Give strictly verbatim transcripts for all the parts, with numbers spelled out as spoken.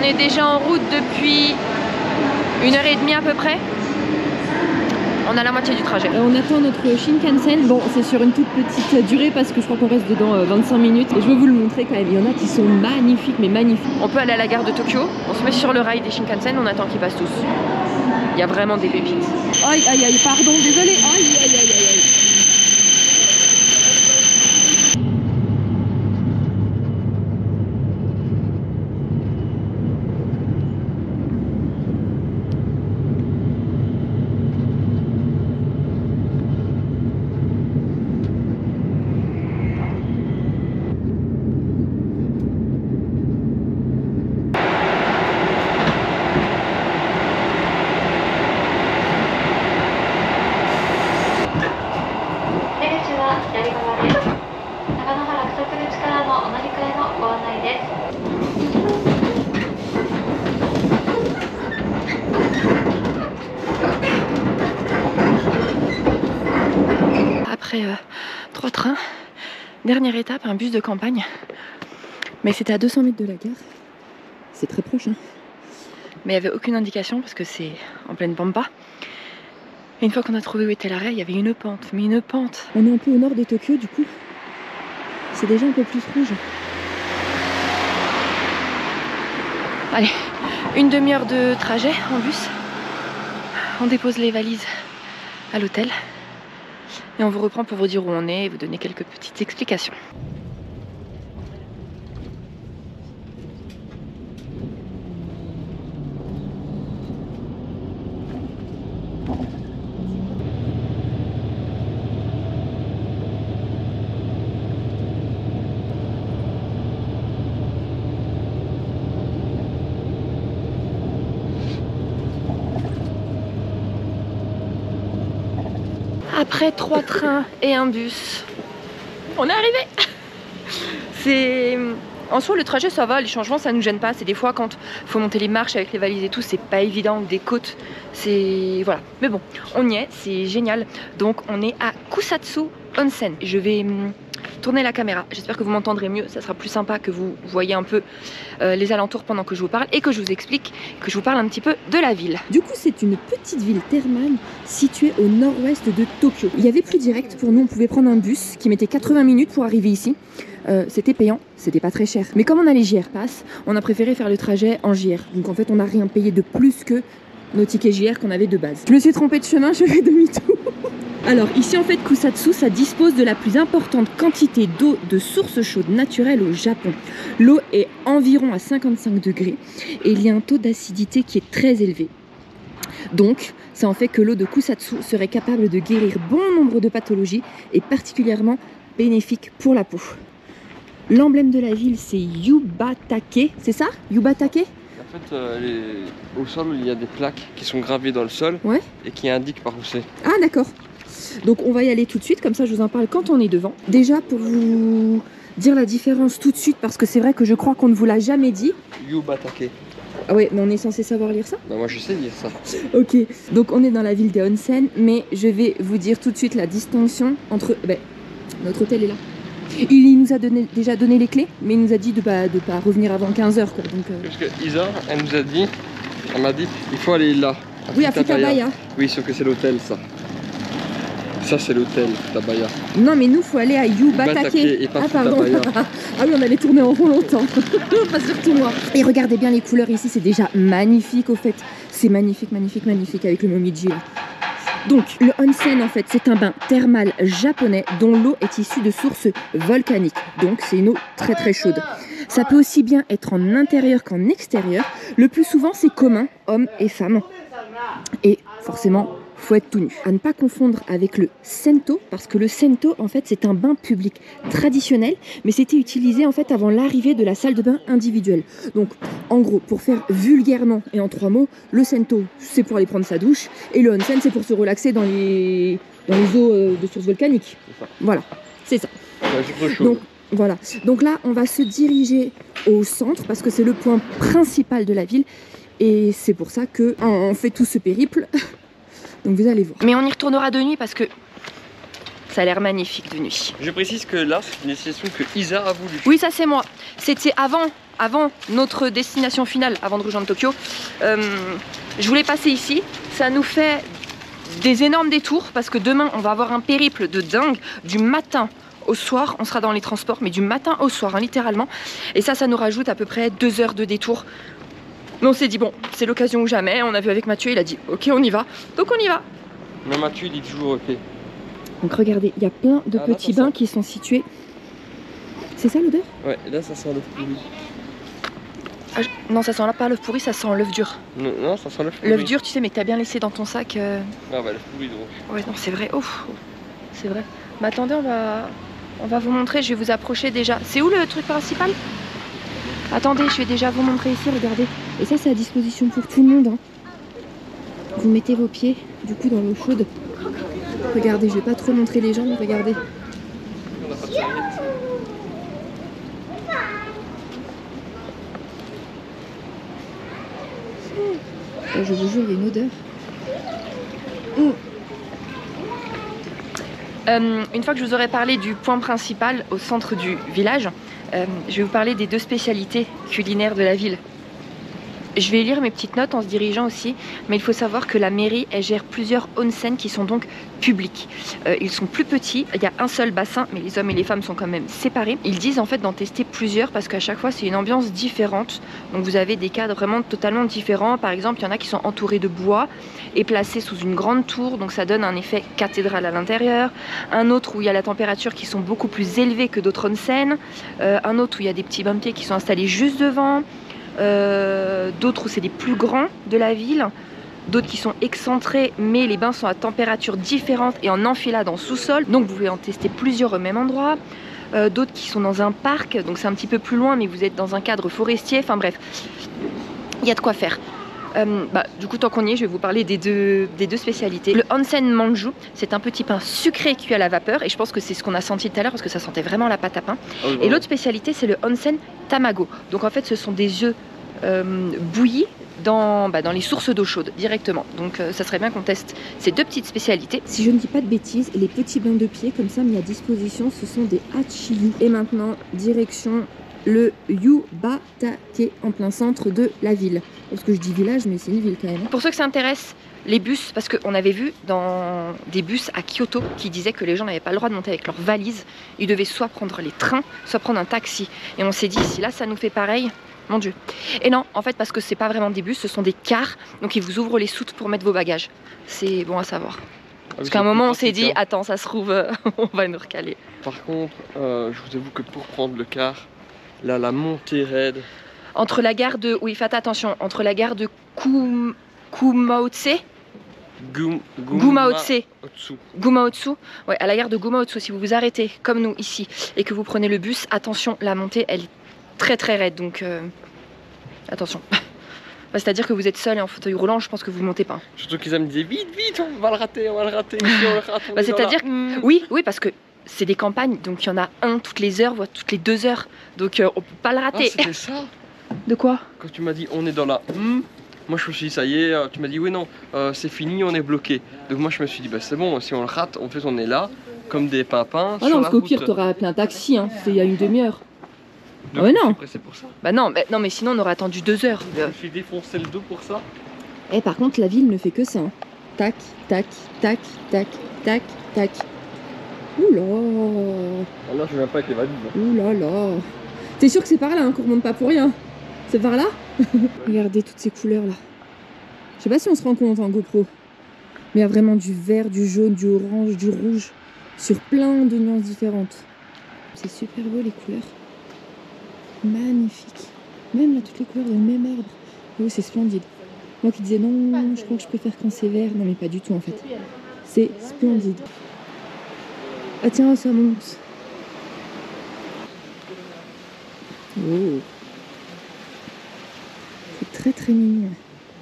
est déjà en route depuis une heure et demie à peu près. On a la moitié du trajet. On attend notre Shinkansen. Bon, c'est sur une toute petite durée parce que je crois qu'on reste dedans vingt-cinq minutes. Et je veux vous le montrer quand même. Il y en a qui sont magnifiques, mais magnifiques. On peut aller à la gare de Tokyo. On se met sur le rail des Shinkansen. On attend qu'ils passent tous. Il y a vraiment des pépites. Aïe, aïe, aïe, pardon, désolé. Aïe, aïe, aïe, aïe, aïe. Après euh, trois trains, dernière étape, un bus de campagne. Mais c'était à deux cents mètres de la gare. C'est très proche, hein. Mais il n'y avait aucune indication parce que c'est en pleine pampa. Et une fois qu'on a trouvé où était l'arrêt, il y avait une pente, mais une pente. On est un peu au nord de Tokyo, du coup, c'est déjà un peu plus rouge. Allez, une demi-heure de trajet en bus. On dépose les valises à l'hôtel. Et on vous reprend pour vous dire où on est et vous donner quelques petites explications. Après trois trains et un bus, on est arrivé. C'est... En soi, le trajet, ça va, les changements, ça nous gêne pas. C'est des fois quand il faut monter les marches avec les valises et tout, c'est pas évident, des côtes, c'est... Voilà. Mais bon, on y est, c'est génial. Donc, on est à Kusatsu Onsen. Je vais hum, tourner la caméra. J'espère que vous m'entendrez mieux. Ça sera plus sympa que vous voyez un peu euh, les alentours pendant que je vous parle et que je vous explique, que je vous parle un petit peu de la ville. Du coup, c'est une petite ville thermale située au nord-ouest de Tokyo. Il y avait plus direct pour nous. On pouvait prendre un bus qui mettait quatre-vingts minutes pour arriver ici. Euh, c'était payant, c'était pas très cher. Mais comme on a les J R Pass, on a préféré faire le trajet en J R. Donc en fait, on n'a rien payé de plus que nos tickets J R qu'on avait de base. Je me suis trompée de chemin, je fais demi-tour. Alors ici en fait, Kusatsu, ça dispose de la plus importante quantité d'eau de source chaude naturelle au Japon. L'eau est environ à cinquante-cinq degrés et il y a un taux d'acidité qui est très élevé. Donc, ça en fait que l'eau de Kusatsu serait capable de guérir bon nombre de pathologies et particulièrement bénéfique pour la peau. L'emblème de la ville, c'est Yubatake, c'est ça? Yubatake? En fait, euh, les... au sol, il y a des plaques qui sont gravées dans le sol, ouais, et qui indiquent par où c'est. Ah d'accord. Donc on va y aller tout de suite, comme ça je vous en parle quand on est devant. Déjà pour vous dire la différence tout de suite, parce que c'est vrai que je crois qu'on ne vous l'a jamais dit. Yubatake. Ah ouais, mais on est censé savoir lire ça? Bah moi je sais lire ça. Ok, donc on est dans la ville des onsen, mais je vais vous dire tout de suite la distinction entre... Ben, notre hôtel est là. Il nous a donné, déjà donné les clés, mais il nous a dit de ne bah, de pas revenir avant quinze heures. Quoi, donc, euh... Parce que Isa, elle nous a dit, elle m'a dit, il faut aller là. À oui, à Futabaya. Oui, sauf que c'est l'hôtel ça. Ça c'est l'hôtel, Futabaya. Non, mais nous, il faut aller à Yubatake. Et pas ah, pardon. Ah oui, on allait tourner en rond longtemps. Pas surtout moi. Et regardez bien les couleurs ici, c'est déjà magnifique au fait. C'est magnifique, magnifique, magnifique avec le momiji là. Donc, le onsen, en fait, c'est un bain thermal japonais dont l'eau est issue de sources volcaniques. Donc, c'est une eau très très chaude. Ça peut aussi bien être en intérieur qu'en extérieur. Le plus souvent, c'est commun, hommes et femmes. Et forcément, faut être tout nu. À ne pas confondre avec le sento, parce que le sento, en fait, c'est un bain public traditionnel, mais c'était utilisé, en fait, avant l'arrivée de la salle de bain individuelle. Donc, en gros, pour faire vulgairement et en trois mots, le sento, c'est pour aller prendre sa douche, et le onsen, c'est pour se relaxer dans les, dans les eaux de source volcanique. Voilà, c'est ça. Donc, voilà. Donc là, on va se diriger au centre, parce que c'est le point principal de la ville, et c'est pour ça qu'on fait tout ce périple. Donc vous allez voir. Mais on y retournera de nuit parce que ça a l'air magnifique de nuit. Je précise que là, c'est une destination que Isa a voulu. Oui, ça c'est moi. C'était avant, avant notre destination finale, avant de rejoindre Tokyo, euh, je voulais passer ici. Ça nous fait des énormes détours parce que demain on va avoir un périple de dingue du matin au soir. On sera dans les transports, mais du matin au soir, hein, littéralement. Et ça, ça nous rajoute à peu près deux heures de détour. Mais on s'est dit, bon, c'est l'occasion ou jamais. On a vu avec Mathieu, il a dit, ok, on y va. Donc on y va. Mais Mathieu, il dit toujours ok. Donc regardez, il y a plein de Ah, là, petits ça bains sent. qui sont situés. C'est ça l'odeur? Ouais, là ça sent l'œuf pourri. Ah, je- non, ça sent là pas l'œuf pourri, ça sent l'œuf dur. Non, non, ça sent l'œuf pourri. L'œuf dur, tu sais, mais que t'as bien laissé dans ton sac. euh, Ah bah l'œuf pourri donc. Ouais, non, c'est vrai. Ouf, c'est vrai. Mais attendez, on va, on va vous montrer. Je vais vous approcher déjà. C'est où le truc principal? Attendez, je vais déjà vous montrer ici. Regardez. Et ça, c'est à disposition pour tout le monde. Hein. Vous mettez vos pieds, du coup, dans l'eau chaude. Regardez, je vais pas trop montrer les gens, mais regardez. On a pas de serviette. Oh, je vous jure, il y a une odeur. Euh, une fois que je vous aurai parlé du point principal au centre du village, euh, je vais vous parler des deux spécialités culinaires de la ville. Je vais lire mes petites notes en se dirigeant aussi, mais il faut savoir que la mairie, elle gère plusieurs onsen qui sont donc publics. Euh, ils sont plus petits, il y a un seul bassin, mais les hommes et les femmes sont quand même séparés. Ils disent en fait d'en tester plusieurs parce qu'à chaque fois c'est une ambiance différente. Donc vous avez des cadres vraiment totalement différents. Par exemple, il y en a qui sont entourés de bois et placés sous une grande tour, donc ça donne un effet cathédrale à l'intérieur. Un autre où il y a la température qui sont beaucoup plus élevées que d'autres onsen. Euh, un autre où il y a des petits bains de pieds qui sont installés juste devant. Euh, d'autres où c'est les plus grands de la ville, d'autres qui sont excentrés mais les bains sont à température différente et en enfilade en sous-sol, donc vous pouvez en tester plusieurs au même endroit. Euh, d'autres qui sont dans un parc, donc c'est un petit peu plus loin mais vous êtes dans un cadre forestier, enfin bref, il y a de quoi faire. Euh, bah, du coup, tant qu'on y est, je vais vous parler des deux, des deux spécialités. Le onsen manju, c'est un petit pain sucré cuit à la vapeur et je pense que c'est ce qu'on a senti tout à l'heure parce que ça sentait vraiment la pâte à pain. Ah oui, Et voilà. l'autre spécialité, c'est le onsen tamago. Donc en fait, ce sont des œufs euh, bouillis dans, bah, dans les sources d'eau chaude directement. Donc euh, ça serait bien qu'on teste ces deux petites spécialités. Si je ne dis pas de bêtises, les petits bains de pied comme ça mis à disposition, ce sont des hachiyu. Et maintenant, direction le Yubatake en plein centre de la ville. Parce que je dis village, mais c'est une ville quand même. Pour ceux que ça intéresse, les bus, parce qu'on avait vu dans des bus à Kyoto qui disaient que les gens n'avaient pas le droit de monter avec leurs valises. Ils devaient soit prendre les trains, soit prendre un taxi. Et on s'est dit, si là ça nous fait pareil, mon Dieu. Et non, en fait, parce que c'est pas vraiment des bus, ce sont des cars. Donc ils vous ouvrent les soutes pour mettre vos bagages. C'est bon à savoir. Ah, Parce mais qu'à un c'est moment, plus on s'est pratique, dit, hein. attends, ça se trouve, euh, on va nous recaler. Par contre, euh, je vous avoue que pour prendre le car, là la montée raide. Entre la gare de... Oui, faites attention. Entre la gare de Kum... Kumaotse, Gum, Gumaotse, Otsu. Gumaotsu, ouais, à la gare de Gumaotsu, si vous vous arrêtez, comme nous ici, et que vous prenez le bus, attention, la montée, elle est très très raide, donc euh, attention. Bah, c'est-à-dire que vous êtes seul et en fauteuil roulant, je pense que vous montez pas. Surtout qu'ils me disaient vite, vite, on va le rater, on va le rater. Si on le rate, on Bah, est dans c'est-à-dire la- que- Oui, oui, parce que c'est des campagnes, donc il y en a un toutes les heures, voire toutes les deux heures, donc euh, on peut pas le Ah, rater. c'était ça. De quoi? Quand tu m'as dit on est dans la hmm, moi je me suis dit ça y est, euh, tu m'as dit oui non, euh, c'est fini, on est bloqué. Donc moi je me suis dit bah c'est bon, si on le rate, en fait on est là, comme des pimpins. Ah sur non, la parce qu'au route. pire, t'aurais appelé un taxi, hein. C'est il y a une demi-heure. Donc, Ah ouais, je suis non. pressé pour ça. Bah non, mais, non, mais sinon on aurait attendu deux heures. Je me suis défoncé le dos pour ça. Eh, par contre, la ville ne fait que ça. Hein. Tac, tac, tac, tac, tac, tac. Oula, Ah, là je viens pas avec les valises. oula là. T'es sûr que c'est par là hein, qu'on remonte pas pour rien? C'est par là? Regardez toutes ces couleurs là. Je sais pas si on se rend compte en GoPro. Mais il y a vraiment du vert, du jaune, du orange, du rouge. Sur plein de nuances différentes. C'est super beau les couleurs. Magnifique. Même là, toutes les couleurs du même arbre. Oh, c'est splendide. Moi qui disais non, je crois que je préfère quand c'est vert. Non mais pas du tout en fait. C'est splendide. Ah tiens, ça monte. Oh. C'est très très mignon.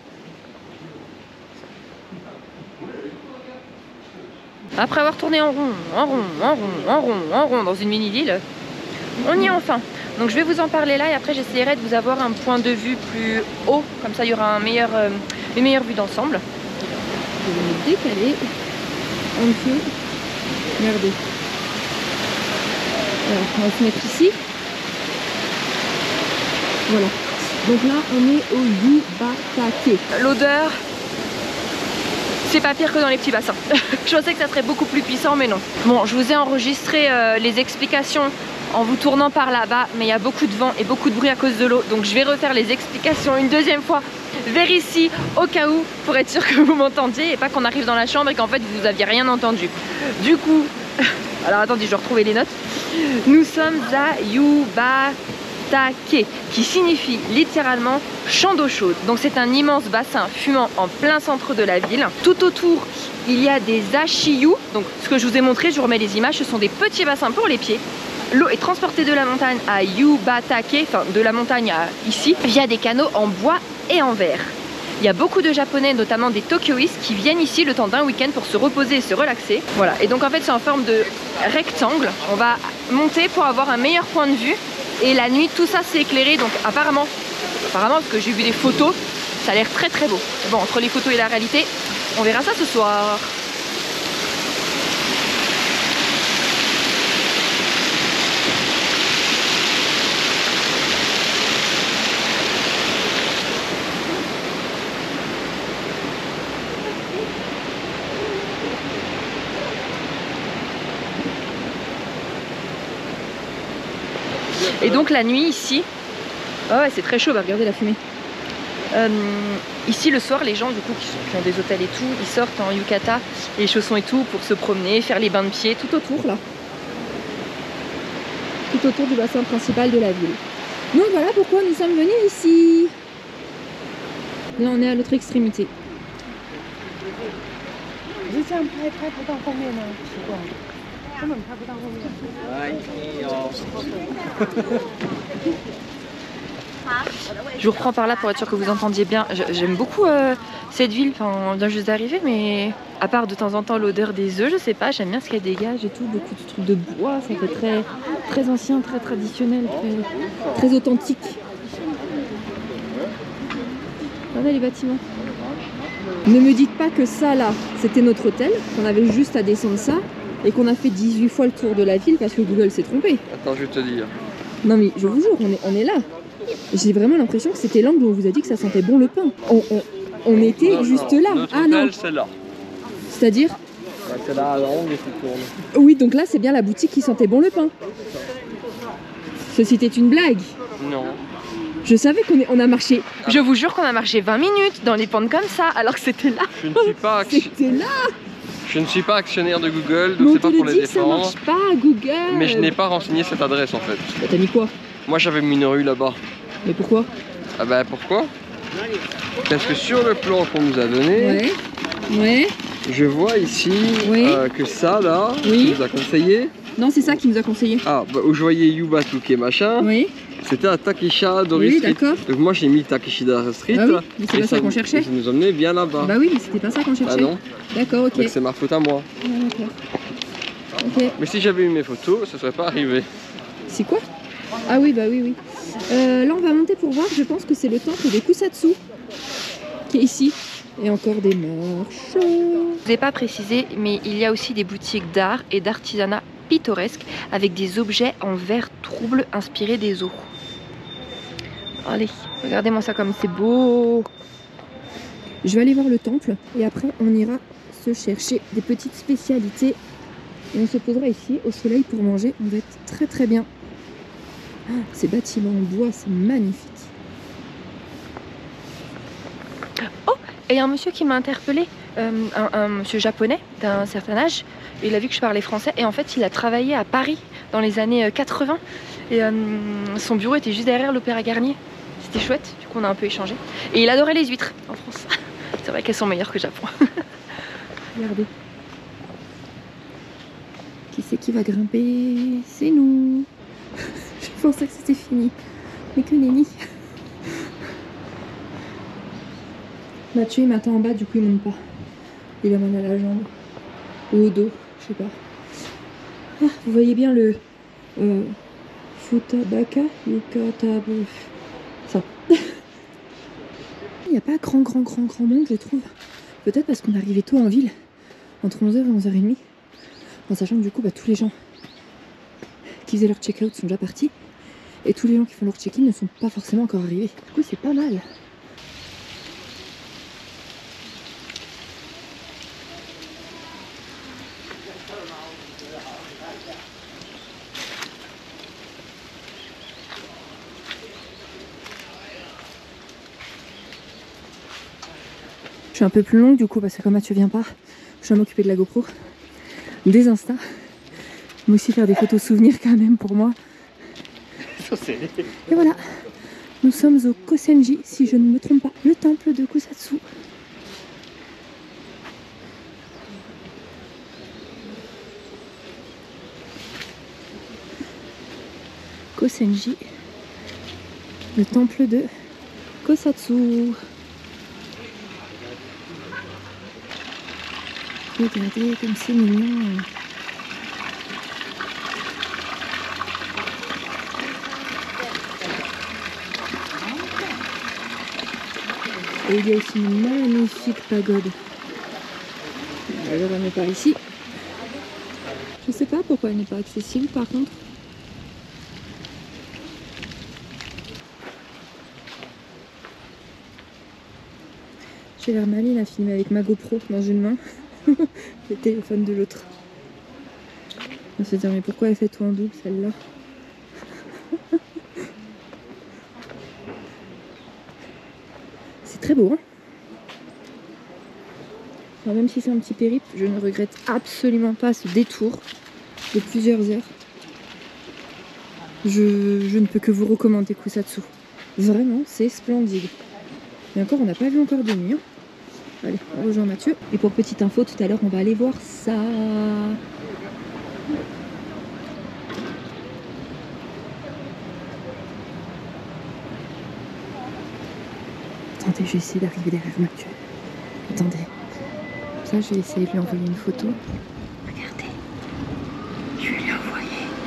Après avoir tourné en rond, en rond, en rond, en rond, en rond dans une mini-ville, on y est enfin. Donc je vais vous en parler là et après j'essaierai de vous avoir un point de vue plus haut, comme ça il y aura un meilleur, euh, une meilleure vue d'ensemble. Je vais me décaler un peu. Regardez. Alors, on va se mettre ici. Voilà. Donc là, on est au Yubatake. L'odeur, c'est pas pire que dans les petits bassins. Je pensais que ça serait beaucoup plus puissant, mais non. Bon, je vous ai enregistré euh, les explications en vous tournant par là-bas, mais il y a beaucoup de vent et beaucoup de bruit à cause de l'eau, donc je vais refaire les explications une deuxième fois vers ici, au cas où, pour être sûr que vous m'entendiez et pas qu'on arrive dans la chambre et qu'en fait vous aviez rien entendu. Du coup, alors attendez, je vais retrouver les notes. Nous sommes à Yubatake, qui signifie littéralement champ d'eau chaude. Donc c'est un immense bassin fumant en plein centre de la ville. Tout autour, il y a des ashiyu. Donc ce que je vous ai montré, je vous remets les images, ce sont des petits bassins pour les pieds. L'eau est transportée de la montagne à Yubatake, enfin de la montagne à ici, via des canaux en bois et en verre. Il y a beaucoup de Japonais, notamment des Tokyoïstes, qui viennent ici le temps d'un week-end pour se reposer et se relaxer. Voilà, et donc en fait c'est en forme de rectangle. On va monter pour avoir un meilleur point de vue. Et la nuit, tout ça c'est éclairé, donc apparemment, apparemment parce que j'ai vu des photos, ça a l'air très très beau. Bon, entre les photos et la réalité, on verra ça ce soir. Et donc la nuit ici, oh ouais c'est très chaud, bah regardez la fumée. Euh, ici le soir les gens du coup qui, sont, qui ont des hôtels et tout, ils sortent en yukata, les chaussons et tout pour se promener, faire les bains de pied tout autour là. Tout autour du bassin principal de la ville. Donc voilà pourquoi nous sommes venus ici. Là on est à l'autre extrémité. Je vous reprends par là pour être sûr que vous entendiez bien. J'aime beaucoup euh, cette ville, enfin on vient juste d'arriver, mais à part de temps en temps l'odeur des œufs, je sais pas, j'aime bien ce qu'elle dégage et tout, beaucoup de trucs de bois, ça fait très, très ancien, très traditionnel, très, très authentique. Regardez les bâtiments. Ne me dites pas que ça là, c'était notre hôtel, qu'on avait juste à descendre ça et qu'on a fait dix-huit fois le tour de la ville parce que Google s'est trompé. Attends, je vais te dire. Non mais je vous jure, on est, on est là. J'ai vraiment l'impression que c'était l'angle où on vous a dit que ça sentait bon le pain. On, on, on était non, juste non. là. Notre ah hôtel, non. c'est là. C'est-à-dire Ouais, c'est là à l'angle et tu tournes. Oui, donc là c'est bien la boutique qui sentait bon le pain. Ceci était une blague. Non. Je savais qu'on on a marché. Je vous jure qu'on a marché vingt minutes dans les pentes comme ça, alors que c'était là. Je ne suis pas C'était là. Je ne suis pas actionnaire de Google, Mais donc on c'est pas te pour le les dit que ça défendre. marche pas, Google. Mais je n'ai pas renseigné cette adresse en fait. Bah, t'as mis quoi? Moi j'avais mis une rue là-bas. Mais pourquoi? Ah bah pourquoi? Parce que sur le plan qu'on nous a donné, Ouais. Ouais. je vois ici Oui. euh, que ça là, Oui. qui nous a conseillé. Non, c'est ça qui nous a conseillé. Ah bah où je voyais Yubatake machin, Oui. c'était à Takesha Dori Oui, Street. d'accord. Donc moi j'ai mis Takeshida Street. Ah oui, mais c'est et pas ça qu'on cherchait. et ça nous emmenait bien là-bas. Bah oui, mais c'était pas ça qu'on cherchait. Ah non. D'accord, ok. Donc c'est ma faute à moi. Ah, d'accord. Ok. Mais si j'avais eu mes photos, ça serait pas arrivé. C'est quoi? Ah oui, bah oui, oui. Euh, là, on va monter pour voir. Je pense que c'est le temple des Kusatsu qui est ici. Et encore des marches. Je vous ai pas précisé, mais il y a aussi des boutiques d'art et d'artisanat pittoresques avec des objets en verre trouble inspirés des eaux. Allez, regardez-moi ça comme c'est beau. Je vais aller voir le temple et après on ira se chercher des petites spécialités et on se posera ici au soleil pour manger. On va être très très bien. Ah, ces bâtiments en bois, c'est magnifique. Oh, et il y a un monsieur qui m'a interpellé, euh, un, un monsieur japonais d'un certain âge. Il a vu que je parlais français et en fait il a travaillé à Paris dans les années quatre-vingts et euh, son bureau était juste derrière l'Opéra Garnier. C'était chouette, du coup on a un peu échangé. Et il adorait les huîtres en France. C'est vrai qu'elles sont meilleures que Japon. Regardez. Qui c'est qui va grimper? C'est nous. Je pensais que c'était fini. Mais que nenni. Mathieu il m'attend en bas, du coup il monte pas. Il a mal à la jambe. Ou au dos, je sais pas. Ah, vous voyez bien le euh, Futabaka Yukata. Ça. Il n'y a pas grand grand grand grand monde, je trouve. Peut-être parce qu'on est arrivé tôt en ville, entre onze heures et onze heures trente. En sachant que du coup bah, tous les gens qui faisaient leur check-out sont déjà partis. Et tous les gens qui font leur check-in ne sont pas forcément encore arrivés. Du coup, c'est pas mal. Je suis un peu plus longue du coup parce que comme Mathieu vient pas, je vais m'occuper de la GoPro, des Insta, mais aussi faire des photos souvenirs quand même pour moi. Et voilà, nous sommes au Kosenji, si je ne me trompe pas, le temple de Kusatsu. Kosenji, le temple de Kusatsu. Regardez comme c'est mignon. Et il y a aussi une magnifique pagode. Alors elle n'est pas ici. Je sais pas pourquoi elle n'est pas accessible par contre. J'ai l'air maline à filmer avec ma GoPro dans une main. Le téléphone de l'autre. On se dit mais pourquoi elle fait tout en double celle-là? C'est très beau hein. Alors, même si c'est un petit périple, je ne regrette absolument pas ce détour de plusieurs heures. Je, je ne peux que vous recommander Kusatsu. Vraiment, c'est splendide. Et encore, on n'a pas vu encore de nuit. Hein. Allez, on rejoint Mathieu. Et pour petite info, tout à l'heure, on va aller voir ça. Attendez, je vais essayer d'arriver derrière Mathieu. Attendez. Ça, je vais essayer de lui envoyer une photo. Regardez. Je vais lui envoyer.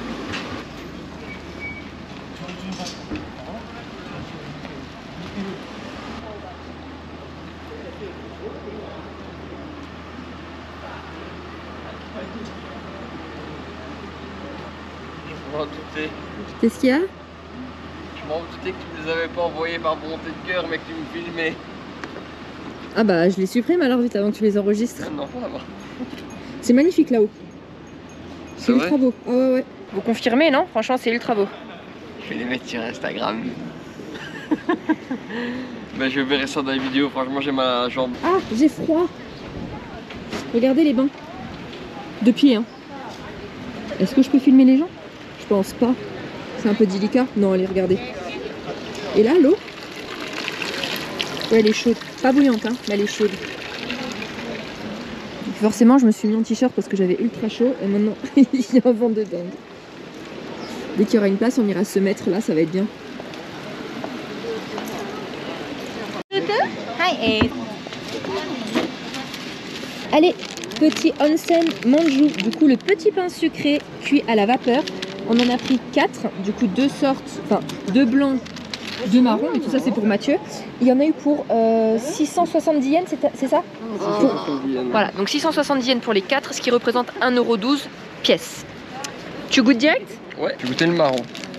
Je m'en doutais. Qu'est-ce qu'il y a? Je m'en doutais que tu ne les avais pas envoyés par volonté de cœur, mais que tu me filmais. Ah bah, je les supprime alors vite avant que tu les enregistres. Non, ça va. C'est magnifique là-haut. C'est C'est vrai ultra beau. Ah ouais, ouais. Vous confirmez, non? Franchement, c'est ultra beau. Je vais les mettre sur Instagram. Ben, je verrai ça dans les vidéos. Franchement, j'ai ma jambe. Ah, j'ai froid. Regardez les bains. De pied, hein. Est-ce que je peux filmer les gens? Je pense pas. C'est un peu délicat. Non, allez, regardez. Et là, l'eau. Ouais, elle est chaude. Pas bouillante, hein, mais elle est chaude. Forcément, je me suis mis en t-shirt parce que j'avais ultra chaud. Et maintenant, il y a un vent de dingue. Dès qu'il y aura une place, on ira se mettre là, ça va être bien. Allez, petit onsen manju. Du coup, le petit pain sucré cuit à la vapeur. On en a pris quatre. Du coup, deux sortes, enfin, deux blancs, deux marrons. Mais tout ça, c'est pour Mathieu. Il y en a eu pour euh, six cent soixante-dix yens, c'est ça? Voilà, donc six cent soixante-dix yens pour les quatre, ce qui représente un euro douze pièce. Tu goûtes direct? Ouais, j'ai goûté le marron.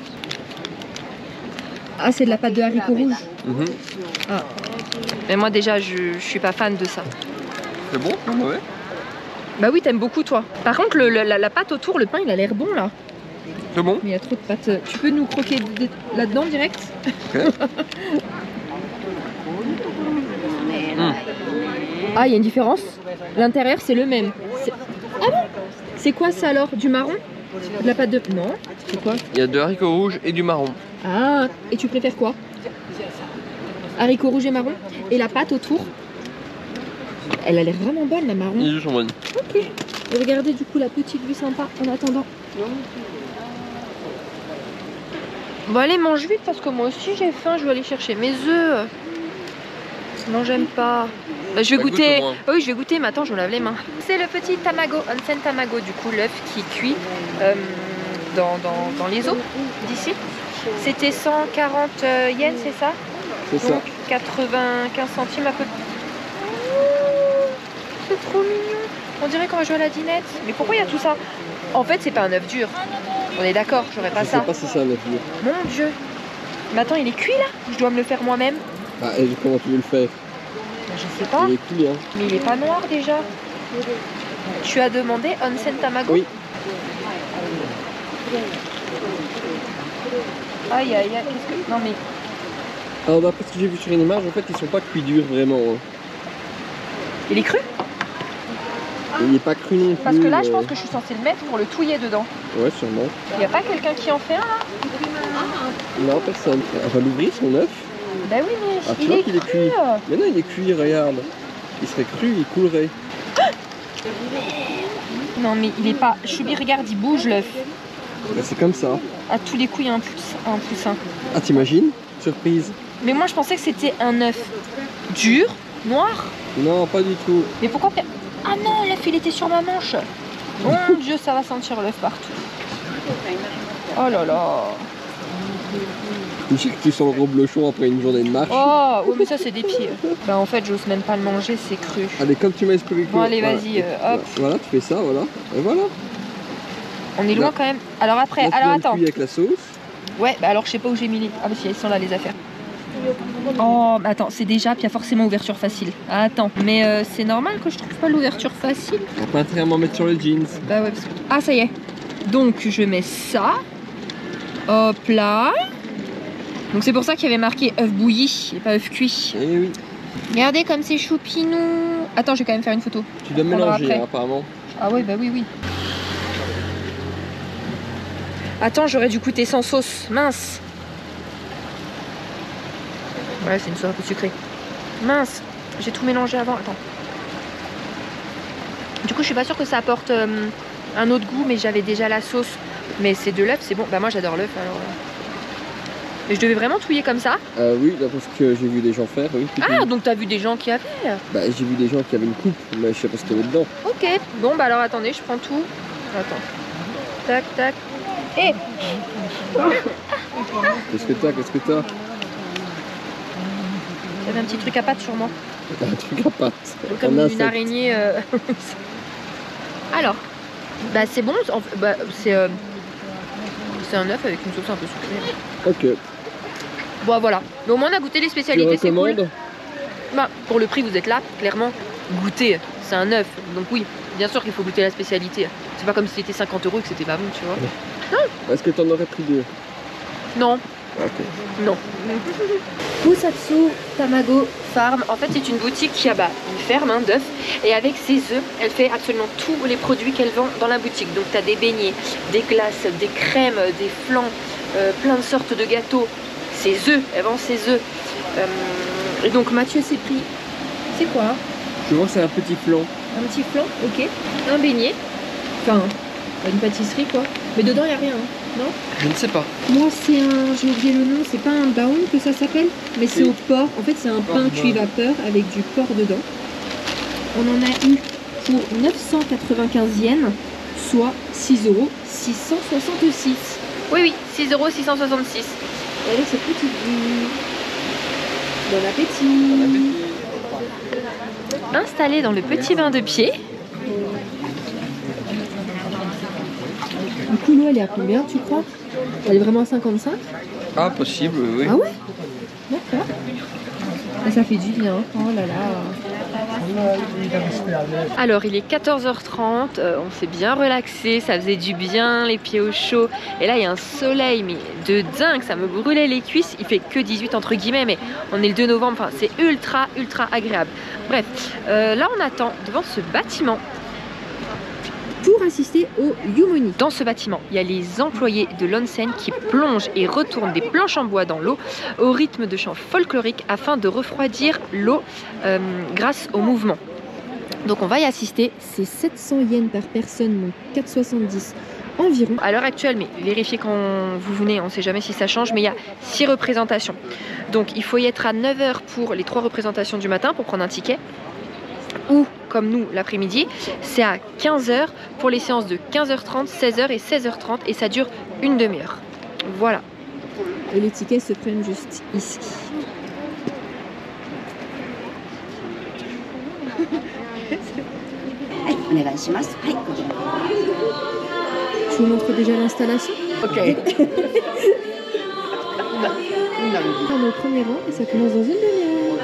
Ah, c'est de la pâte de haricots rouges. Mmh. Ah. Mais moi déjà, je, je suis pas fan de ça. C'est bon? Ouais. Bah oui, t'aimes beaucoup toi. Par contre, le, la, la pâte autour, le pain, il a l'air bon là. C'est bon? Mais il y a trop de pâte. Tu peux nous croquer là-dedans direct? Okay. Mmh. Ah, il y a une différence. L'intérieur, c'est le même. Ah bon? C'est quoi ça alors? Du marron? De la pâte de... Non. C'est quoi? Il y a de haricots rouges et du marron. Ah, et tu préfères quoi? Haricots rouges et marron. Et la pâte autour? Elle a l'air vraiment bonne, la marron. Les deux sont bonnes. Ok. Et regardez du coup la petite vue sympa en attendant. Bon allez, mange vite parce que moi aussi j'ai faim, je vais aller chercher mes œufs. Non, j'aime pas. Bah, je vais bah, goûter. Goûte Oh oui, je vais goûter, mais attends, je me lave les mains. C'est le petit tamago, onsen tamago, du coup l'œuf qui cuit euh, dans, dans, dans les eaux d'ici. C'était cent quarante yens, c'est ça? C'est ça. Donc quatre-vingt-quinze centimes à peu près. Oh, c'est trop mignon. On dirait qu'on va jouer à la dinette. Mais pourquoi il y a tout ça? En fait, c'est pas un œuf dur. On est d'accord, j'aurais pas Je ça. sais pas si c'est un œuf dur. Mon Dieu. Mais attends, il est cuit là? Je dois me le faire moi-même? Bah, et comment tu veux le faire? Je sais pas. Il est cuit, hein. Mais il est pas noir déjà. Tu as demandé onsen tamago? Oui. Aïe aïe aïe, qu'est-ce que... Non mais... Alors d'après ce que j'ai vu sur une image, en fait, ils sont pas cuits durs vraiment. Hein. Il est cru? Et il est pas cru non plus. Parce que là, je pense euh. que je suis censée le mettre pour le touiller dedans. Ouais, sûrement. Y a pas quelqu'un qui en fait un là? Non, personne. On va l'ouvrir son œuf. Bah oui, mais Ah, tu il vois est qu'il est cru. cuit. Mais non, il est cuit, regarde. Il serait cru, il coulerait. Non mais il est pas... Choubi, regarde, il bouge l'œuf. Bah, c'est comme ça. À tous les coups, il y a un, pouce... un poussin. Ah, t'imagines? Surprise. Mais moi, je pensais que c'était un œuf dur, noir. Non, pas du tout. Mais pourquoi... Ah non, l'œuf, il était sur ma manche. Mon Dieu, ça va sentir l'œuf partout. Oh là là. Tu sais que tu sens le reblochon après une journée de marche. Oh, ouais, mais ça, c'est des pieds. Bah en fait, j'ose même pas le manger, c'est cru. Allez, comme tu m'as expliqué. Bon, allez, voilà. vas-y, euh, hop. Voilà, tu fais ça, voilà. Et voilà. On est loin Là. quand même. Alors après, Là, tu alors viens de attends. cuire avec la sauce. Ouais, bah alors je sais pas où j'ai mis les... Ah bah si, elles sont là les affaires. Oh, mais attends, c'est déjà, puis il y a forcément ouverture facile. Ah, attends, mais euh, c'est normal que je trouve pas l'ouverture facile. On va pas intérêt à m'en mettre sur le jeans. Bah ouais, parce que... Ah, ça y est. Donc, je mets ça. Hop là. Donc c'est pour ça qu'il y avait marqué œuf bouilli et pas œuf cuit. Eh oui. Regardez comme c'est choupinou. Attends, je vais quand même faire une photo. Tu dois On verra mélanger, après. hein, apparemment. Ah ouais, bah oui, oui. Attends, j'aurais dû goûter sans sauce. Mince. Ouais, c'est une sauce un peu sucrée. Mince. J'ai tout mélangé avant. Attends. Du coup, je suis pas sûre que ça apporte euh, un autre goût, mais j'avais déjà la sauce. Mais c'est de l'œuf, c'est bon. Bah moi, j'adore l'œuf, alors... Et je devais vraiment touiller comme ça? Euh, oui, d'après ce que j'ai vu des gens faire, oui. Ah, donc t'as vu des gens qui avaient? Bah, j'ai vu des gens qui avaient une coupe, mais je sais pas ce qu'il y avait dedans. Ok. Bon, bah alors attendez, je prends tout. Attends. Tac, tac. Et Qu'est-ce que t'as? Qu'est-ce que t'as? j'avais un petit truc à pâte sur moi. T'as un truc à pâte. Comme Un une insecte. araignée. euh. Alors, bah c'est bon. en fait, Bah, c'est euh, c'est un œuf avec une sauce un peu sucrée. Ok. Bon, voilà. Mais au moins on a goûté les Tu spécialités, c'est cool. recommandes? Bah, pour le prix, vous êtes là, clairement. Goûter, c'est un œuf. Donc oui, bien sûr qu'il faut goûter la spécialité. C'est pas comme si c'était cinquante euros et que c'était pas bon, tu vois. Est-ce que t'en aurais pris deux? Non, Ok. non. Kusatsu Tamago Farm, en fait c'est une boutique qui a bah, une ferme hein, d'œufs et avec ses œufs, elle fait absolument tous les produits qu'elle vend dans la boutique. Donc tu as des beignets, des glaces, des crèmes, des flans, euh, plein de sortes de gâteaux. Ses œufs, elle vend ses œufs. Euh, et donc Mathieu s'est pris, c'est quoi? Je vois que c'est un petit flan. Un petit flan, ok. Un beignet, enfin une pâtisserie quoi. Mais dedans il n'y a rien, hein, non? Je ne sais pas. Moi, c'est un, j'ai oublié le nom, c'est pas un baon que ça s'appelle, mais c'est Oui. au porc. En fait, c'est un pain Porc, cuit ouais. vapeur avec du porc dedans. On en a eu pour neuf cent quatre-vingt-quinze yens, soit six euros six cent soixante-six. Oui, oui, six euros six cent soixante-six. Et avec ce petit bout. Bon appétit. Installé dans le petit bain de pied. Du coup, l'eau, elle est à combien, tu crois? Elle est vraiment à cinquante-cinq? Ah, possible, oui. Ah ouais? D'accord. Ah, ça fait du bien. Oh là là. Alors il est quatorze heures trente, euh, on s'est bien relaxé, ça faisait du bien, les pieds au chaud. Et là il y a un soleil mais de dingue, ça me brûlait les cuisses. Il fait que dix-huit entre guillemets, mais on est le deux novembre, enfin c'est ultra ultra agréable. Bref, euh, là on attend devant ce bâtiment. Pour assister au Yumoni. Dans ce bâtiment, il y a les employés de l'onsen qui plongent et retournent des planches en bois dans l'eau au rythme de chants folkloriques afin de refroidir l'eau euh, grâce au mouvement. Donc on va y assister. C'est sept cents yens par personne, donc quatre euros soixante-dix environ. À l'heure actuelle, mais vérifiez quand vous venez, on ne sait jamais si ça change, mais il y a six représentations. Donc il faut y être à neuf heures pour les trois représentations du matin pour prendre un ticket. Ou, comme nous, l'après-midi, c'est à quinze heures pour les séances de quinze heures trente, seize heures et seize heures trente et ça dure une demi-heure. Voilà. Et les tickets se prennent juste ici. vous montre déjà l'installation. Ok. On est au premier rang et ça commence dans une demi-heure.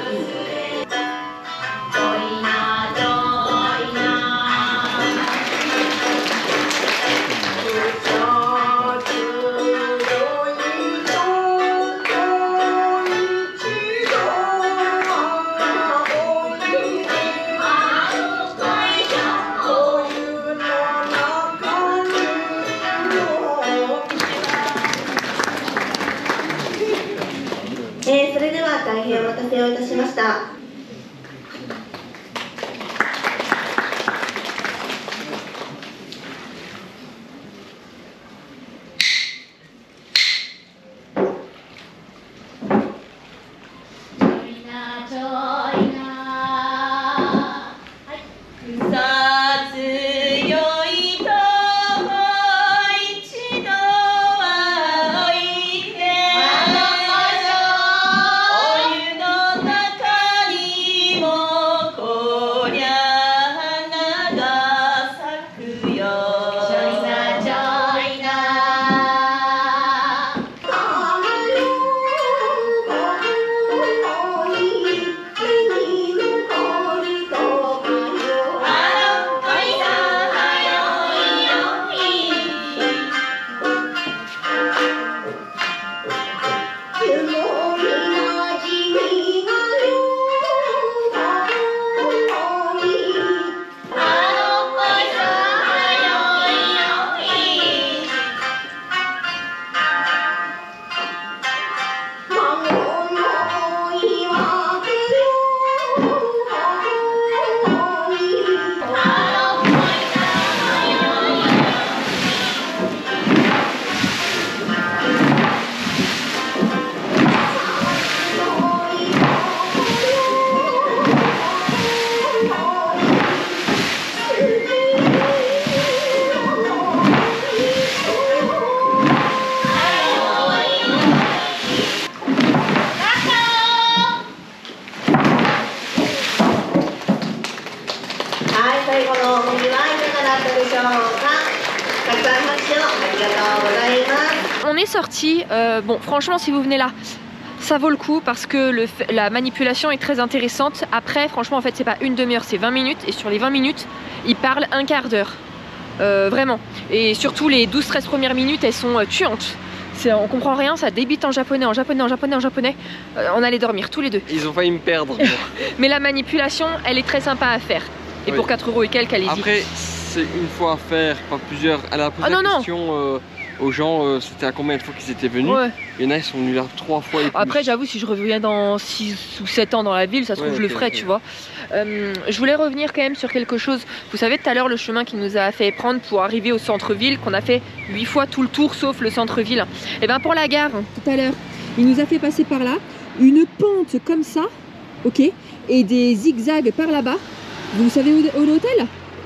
On est sorti, euh, bon franchement si vous venez là, ça vaut le coup parce que le, la manipulation est très intéressante. Après franchement en fait c'est pas une demi-heure, c'est vingt minutes et sur les vingt minutes, ils parlent un quart d'heure. Euh, vraiment. Et surtout les douze treize premières minutes, elles sont euh, tuantes. On comprend rien, ça débite en japonais, en japonais, en japonais, en japonais. Euh, on allait dormir tous les deux. Ils ont failli me perdre. Mais la manipulation, elle est très sympa à faire. Et oui. Pour quatre euros et quelques, allez-y. Après, c'est une fois à faire, pas plusieurs. Elle a posé ah, la non, question euh, aux gens, euh, c'était à combien de fois qu'ils étaient venus. Ouais. Il y en a, ils sont venus là trois fois et plus. Après, j'avoue, si je reviens dans six ou sept ans dans la ville, ça se trouve, ouais, je okay, le ferai, okay. tu vois. Euh, je voulais revenir quand même sur quelque chose. Vous savez, tout à l'heure, le chemin qui nous a fait prendre pour arriver au centre-ville, qu'on a fait huit fois tout le tour, sauf le centre-ville. Et bien, pour la gare, tout à l'heure, il nous a fait passer par là, une pente comme ça, ok, et des zigzags par là-bas. Vous savez où est l'hôtel?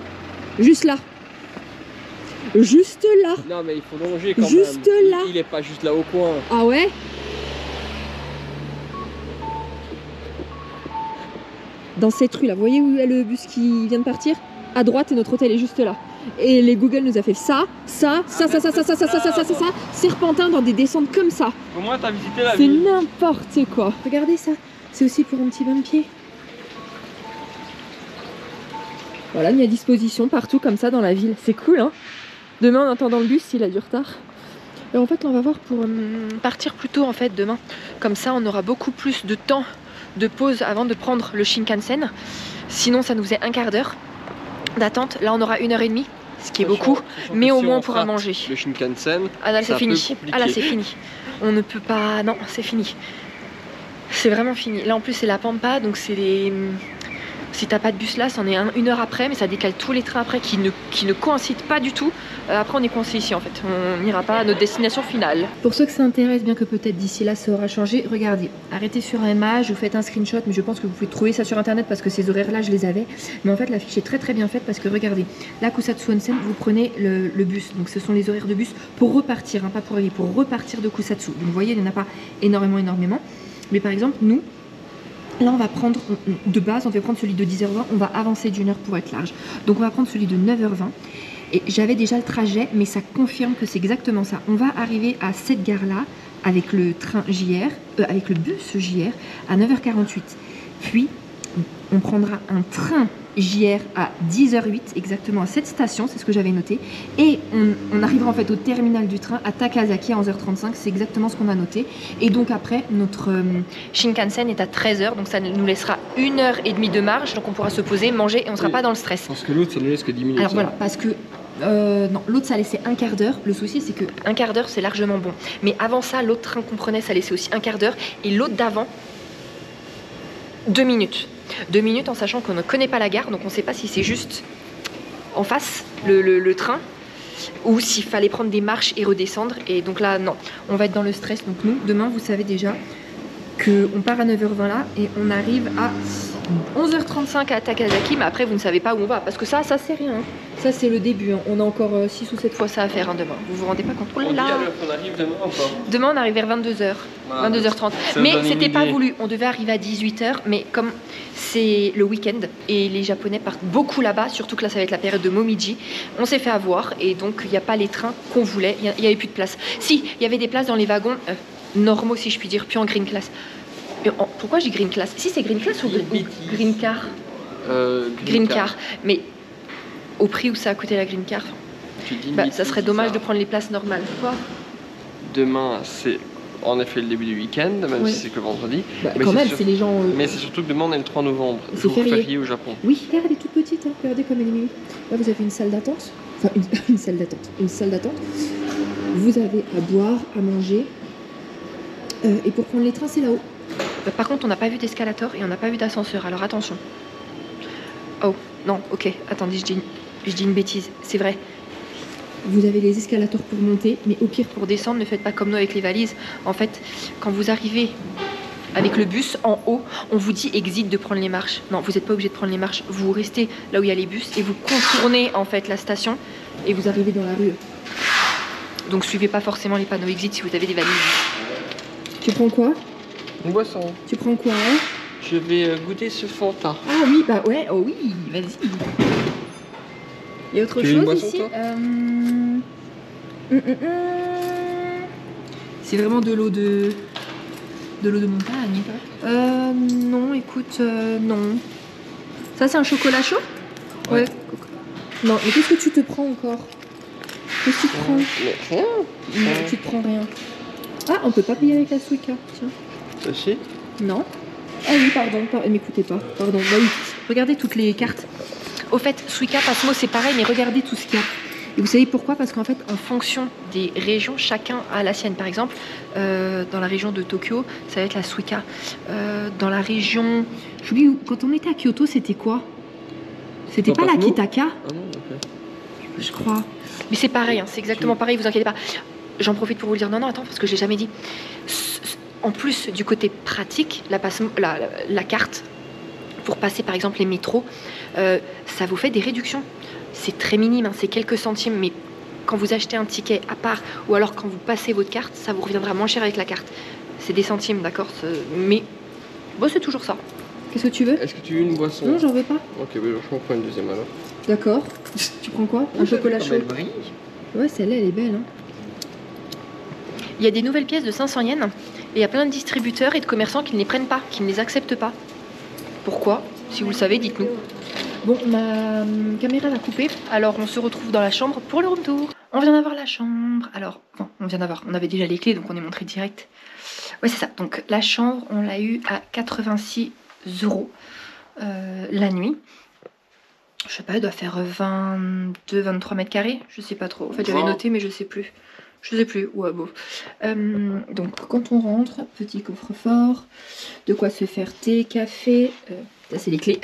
Juste là. Juste là. Non, mais il faut longer quand juste même. là. Il, il est pas juste là au coin. Ah ouais? Dans cette rue là, vous voyez où est le bus qui vient de partir? À droite, et notre hôtel est juste là. Et les Google nous a fait ça, ça, ça, ça, ça, ça, ça, ça, ça, ça, ça, ça, ça, serpentin dans des descentes comme ça. Au moins, t'as visité la ville. C'est n'importe quoi. Regardez ça. C'est aussi pour un petit bain de pied. Voilà, mis à disposition partout comme ça dans la ville. C'est cool, hein. Demain, on attend dans le bus s'il a du retard. Et en fait, on va voir pour hum, partir plus tôt en fait demain. Comme ça, on aura beaucoup plus de temps de pause avant de prendre le Shinkansen. Sinon, ça nous faisait un quart d'heure d'attente. Là, on aura une heure et demie, ce qui est beaucoup. Mais au moins, on pourra manger. Le Shinkansen. Ah là, c'est fini. Ah là, c'est fini. On ne peut pas. Non, c'est fini. C'est vraiment fini. Là, en plus, c'est la Pampa, donc c'est les. Si t'as pas de bus là, c'en est un, une heure après, mais ça décale tous les trains après qui ne, qui ne coïncident pas du tout. Euh, après, on est coincé ici en fait. On n'ira pas à notre destination finale. Pour ceux que ça intéresse, bien que peut-être d'ici là ça aura changé, regardez, arrêtez sur un image, vous faites un screenshot, mais je pense que vous pouvez trouver ça sur internet parce que ces horaires là je les avais. Mais en fait, la fiche est très très bien faite parce que regardez, là, Kusatsu Onsen, vous prenez le, le bus. Donc ce sont les horaires de bus pour repartir, hein, pas pour aller, pour repartir de Kusatsu. Donc vous voyez, il n'y en a pas énormément, énormément. Mais par exemple, nous. Là, on va prendre, de base, on va prendre celui de dix heures vingt, on va avancer d'une heure pour être large. Donc, on va prendre celui de neuf heures vingt. Et j'avais déjà le trajet, mais ça confirme que c'est exactement ça. On va arriver à cette gare-là avec le train J R, euh, avec le bus J R à neuf heures quarante-huit. Puis, on prendra un train J R à dix heures huit, exactement à cette station, c'est ce que j'avais noté. Et on, on arrivera en fait au terminal du train à Takasaki à onze heures trente-cinq, c'est exactement ce qu'on a noté. Et donc après, notre euh, Shinkansen est à treize heures, donc ça nous laissera une heure et demie de marge, donc on pourra se poser, manger et on ne sera Oui. pas dans le stress. Parce que l'autre, ça ne laisse que dix minutes. Alors ça. voilà, parce que euh, non, l'autre ça laissait un quart d'heure. Le souci c'est que un quart d'heure c'est largement bon. Mais avant ça, l'autre train qu'on prenait ça laissait aussi un quart d'heure. Et l'autre d'avant, deux minutes. Deux minutes en sachant qu'on ne connaît pas la gare, donc on ne sait pas si c'est juste en face le, le, le train ou s'il fallait prendre des marches et redescendre. Et donc là, non, on va être dans le stress. Donc nous, demain, vous savez déjà qu'on part à neuf heures vingt là et on arrive à onze heures trente-cinq à Takasaki, mais après vous ne savez pas où on va parce que ça, ça c'est rien. Ça c'est le début, hein. On a encore euh, six ou sept fois ça à faire hein, demain. Vous vous rendez pas compte? Oh là On dit là. à l'heure qu'on arrive demain ou pas? Demain on arrive vers vingt-deux heures, Voilà, vingt-deux heures trente. ça me Mais donne une c'était pas idée. voulu, on devait arriver à dix-huit heures, mais comme c'est le week-end et les Japonais partent beaucoup là-bas, surtout que là ça va être la période de Momiji, on s'est fait avoir et donc il n'y a pas les trains qu'on voulait, il n'y avait plus de place. Si, il y avait des places dans les wagons euh, normaux si je puis dire, puis en green class. Et en- pourquoi j'ai green class? Si c'est green class ou, Green ou green car? Euh, Green car. Mais au prix où ça a coûté la green car, Tu dis bah, midi, ça serait c'est dommage ça. de prendre les places normales. Quoi? Demain, c'est en effet le début du week-end, même Oui. si c'est que vendredi. Bah, Mais quand c'est même, sûr- c'est les gens. euh, Mais c'est surtout que demain, on est le trois novembre, C'est jour férié. férié au Japon. Oui, regarde, elle est toute petite. Hein. Regardez comme elle est mignonne. Là, vous avez une salle d'attente. Enfin, une, une salle d'attente. Une salle d'attente. Vous avez à boire, à manger. Euh, et pour prendre les trains, c'est là-haut. Bah, par contre, on n'a pas vu d'escalator et on n'a pas vu d'ascenseur. Alors attention. Oh, non, ok. Attendez, je dis, je dis une bêtise. C'est vrai. Vous avez les escalators pour monter, mais au pire pour descendre, ne faites pas comme nous avec les valises. En fait, quand vous arrivez avec le bus en haut, on vous dit exit de prendre les marches. Non, vous n'êtes pas obligé de prendre les marches. Vous restez là où il y a les bus et vous contournez en fait la station et vous arrivez dans la rue. Donc suivez pas forcément les panneaux exit si vous avez des valises. Tu prends quoi? Une boisson. Tu prends quoi hein? Je vais euh, goûter ce Fanta. Ah oui, bah ouais, oh oui, vas-y. Il y a autre Tu veux une chose boisson, ici toi Euh, hum, hum, hum. C'est vraiment de l'eau de... De l'eau de montagne. Euh, non, écoute, euh, non. Ça, c'est un chocolat chaud? Ouais. Non, mais qu'est-ce que tu te prends encore? Qu'est-ce que tu te prends? Mais rien. Non, Ouais. tu te prends rien. Ah, on peut pas payer avec la Suica, tiens. Ça si. Non. Ah oui, pardon, par... m'écoutez pas. Pardon, bah oui. Regardez toutes les cartes. Au fait, Suica, Pasmo, c'est pareil, mais regardez tout ce qu'il y a. Et vous savez pourquoi? Parce qu'en fait, en fonction des régions, chacun a la sienne. Par exemple, euh, dans la région de Tokyo, ça va être la Suica. Euh, dans la région... J'oublie où. Quand on était à Kyoto, c'était quoi? C'était Pas pas la Pasmo Kitaka, Ah non, ok. je crois. Mais c'est pareil, hein, c'est exactement pareil, vous inquiétez pas. J'en profite pour vous le dire. Non, non, attends, parce que je l'ai jamais dit. En plus du côté pratique, la, Pasmo, la, la, la carte, pour passer par exemple les métros, euh, ça vous fait des réductions. C'est très minime, hein, c'est quelques centimes, mais quand vous achetez un ticket à part ou alors quand vous passez votre carte, ça vous reviendra moins cher avec la carte. C'est des centimes, d'accord? Mais bon, c'est toujours ça. Qu'est-ce que tu veux? Est-ce que tu veux une boisson? Non, j'en veux pas. Ok, bah, je m'en prends une deuxième alors. D'accord. Tu prends quoi? Un chocolat Comme chaud? elle brille. Ouais, celle-là, elle est belle. Hein. Il y a des nouvelles pièces de cinq cents yens et il y a plein de distributeurs et de commerçants qui ne les prennent pas, qui ne les acceptent pas. Pourquoi? Si vous le savez, dites-nous. Bon, ma hum, caméra va couper, alors on se retrouve dans la chambre pour le room tour. On vient d'avoir la chambre. Alors, bon, on vient d'avoir, on avait déjà les clés, donc on est montré direct. Ouais, c'est ça. Donc la chambre, on l'a eu à quatre-vingt-six euros euh, la nuit. Je sais pas, elle doit faire vingt-deux vingt-trois mètres carrés. Je sais pas trop. En fait, j'avais Wow. noté, mais je sais plus. Je sais plus. Ouais, bon. Euh, donc, quand on rentre, petit coffre-fort, de quoi se faire thé, café. Euh, ça, c'est les clés.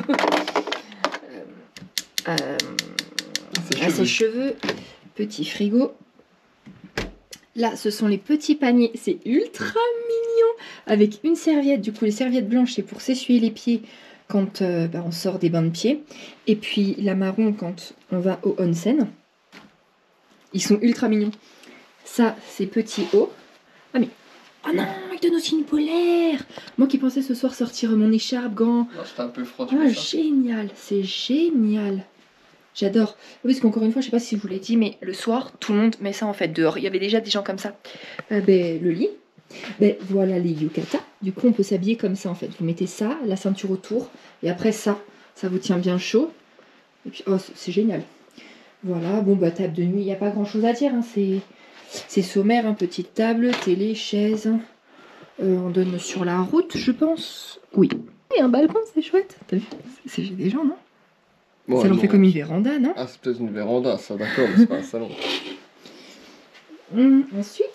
euh, euh, Ses à ses cheveux. Petit frigo. Là, ce sont les petits paniers. C'est ultra mignon. Avec une serviette. Du coup, les serviettes blanches, c'est pour s'essuyer les pieds quand euh, bah, on sort des bains de pieds. Et puis la marron quand on va au onsen. Ils sont ultra mignons. Ça, c'est petit haut. Ah mais... Oh non, il donne aussi une polaire. Moi qui pensais ce soir sortir mon écharpe, gants. Non, c'était un peu froid, tu Oh, vois ça. génial. C'est génial. J'adore. Oui, parce qu'encore une fois, je sais pas si je vous l'ai dit, mais le soir, tout le monde met ça en fait dehors. Il y avait déjà des gens comme ça. Euh, ben, le lit. Ben, voilà les yukata. Du coup, on peut s'habiller comme ça en fait. Vous mettez ça, la ceinture autour, et après ça, ça vous tient bien chaud. Et puis, oh, c'est génial. Voilà, bon, bah, table de nuit, il n'y a pas grand chose à dire. Hein. C'est sommaire, hein. Petite table, télé, chaise. Euh, on donne sur la route, je pense. Oui. Et un balcon, c'est chouette. T'as vu? C'est des gens, non? Bon, ça l'on non, fait comme une véranda, non? Ah, c'est peut-être une véranda, ça, d'accord, mais c'est pas un salon. Hum, ensuite,